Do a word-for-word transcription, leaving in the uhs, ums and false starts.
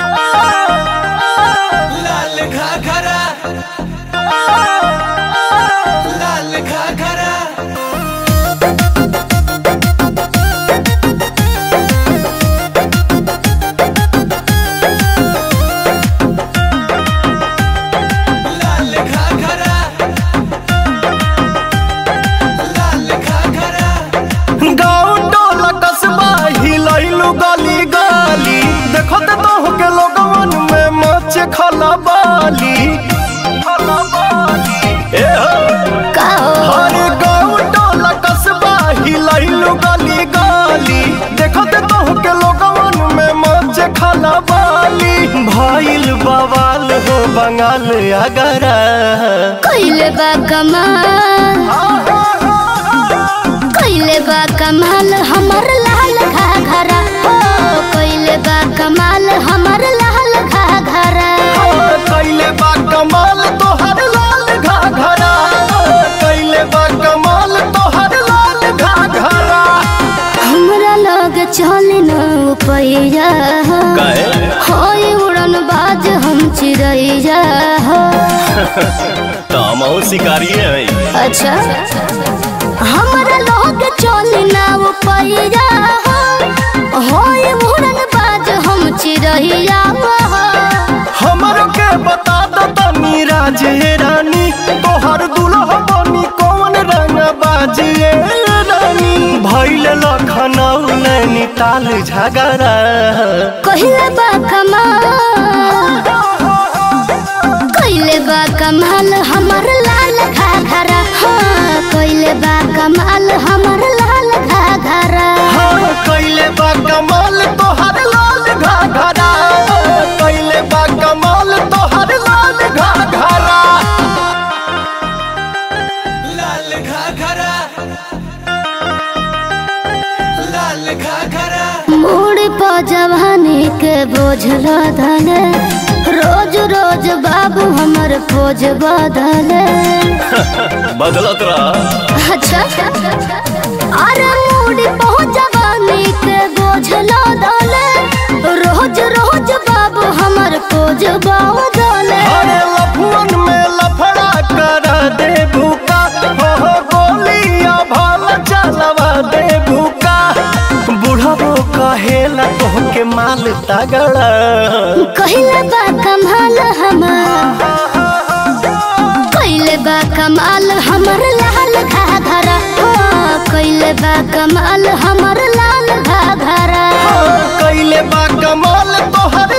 लाल घाघरा लाल घाघरा लाल घाघरा लाल घाघरा गाँव टोला कस्बा हिलैलु गली गली देखो ते तो के लोगवन में मच खला बाली ए हर गाँव टोला कस्बा हिलैलु गली गली देखो ते तो के लोगवन में मच खला बाली भइल बवाल हो बंगाल अगरा कइले बा कमाल कइले बा कमाल हमर लाल घाघरा हो कइले बा कमाल हमर लाल घाघरा कइले बा कमाल तोहर लाल घाघरा कइले बा कमाल तोहर लाल घाघरा हमरा लग चले न पैया होय उड़न बाज हम चिड़ैया हो हम शिकारी है। अच्छा हमरा लोग चले न पैया होय उड़न बाज हम चिड़ैया हो हमरो के बता दो तनी राजे रानी तोहर दुल्हा बनी कौन रंग बाजिए रानी भइल लखनऊ नैनीताल झगड़ा कहिले बा कमाल कहिले बा कमाल हमर लाल घाघरा हाँ कहिले बा कमाल हमर लाल घाघरा हाँ कइले बा कमाल तोहर लाल घाघरा कइले बा कमाल तोहर लाल घाघरा लाल घाघरा लाल घाघरा मोड़ पर जवानी के बोझ लदले रोज रोज बाबू हमर पोज बदले बदलत रहा अच्छा अरे मोड़ पर जवानी के बोझ लदले रोज रोज बाबू हमर पोज बदले अरे लफुअन में लफड़ा करा दे भूका हो हो गोलियां भाल चलवा दे भूका बुढ़ाबो कहेला तोहके माल तगड़ा कहिले बा कमाल हमर कहिले बा कमाल हमर लाल घाघरा हो कहिले बा कमाल हमर लाल घाघरा कइले बा कमाल तोहर